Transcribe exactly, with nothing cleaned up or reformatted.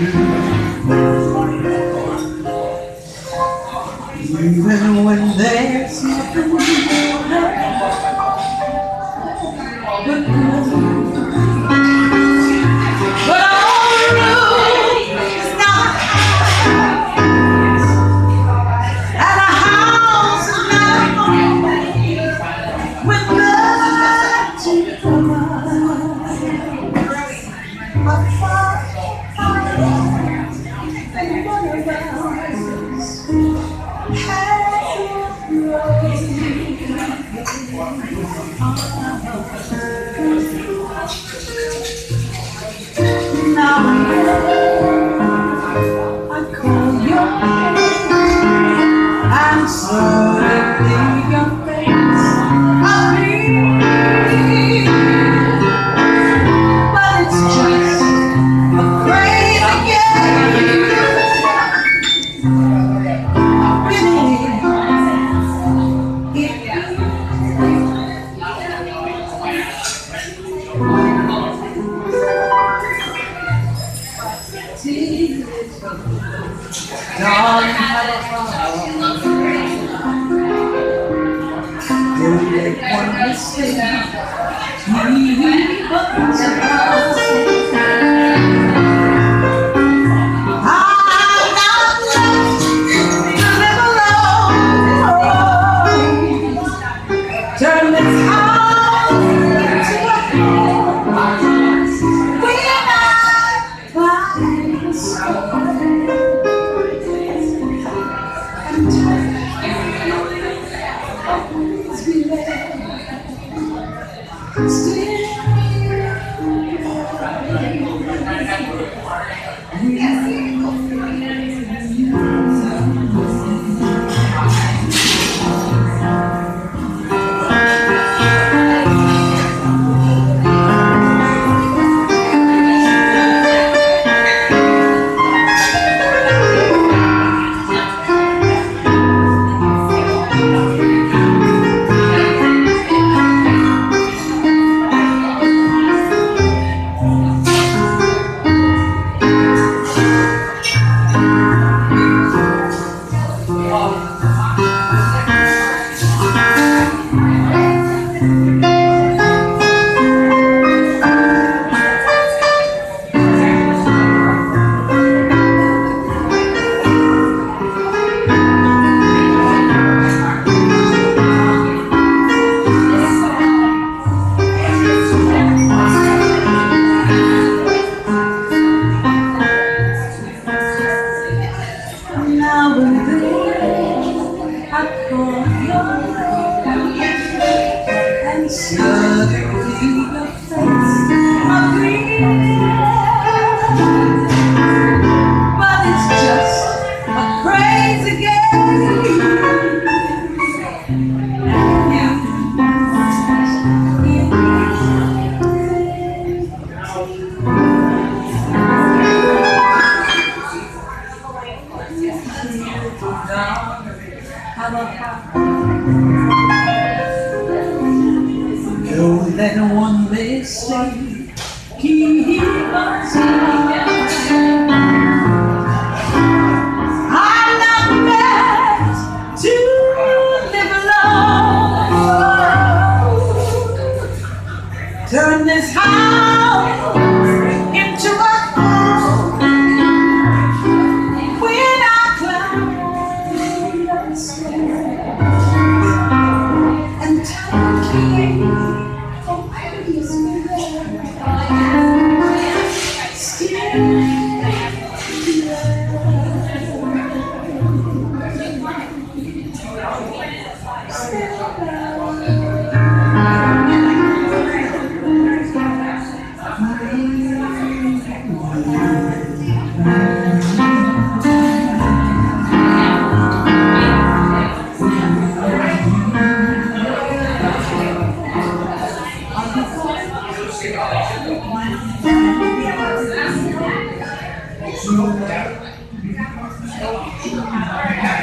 Even when there's nothing but but all the room is not high, and a house is not home with nothing to provide. I fought and one of us had grown. Now I call your name and suddenly your face appears, but it's just a crazy game. Darling, have a problem. Don't make one mistake. He was a process. I'm not left to live alone. Turn this house into a home. We're not by the storm. Now and then I call your name and suddenly your face appears, but it's just a crazy game. Don't let one mistake keep us apart. I'm not meant to live alone. Turn this house into a home. We're not clowns, and time can't. So